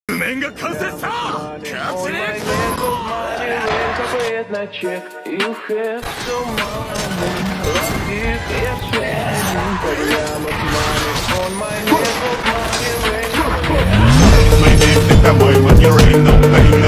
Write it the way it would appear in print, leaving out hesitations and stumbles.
面が完成した勝ちね На чек, you have so money, like you get spending, money on my head, money ring. My name is the boy, money ring, no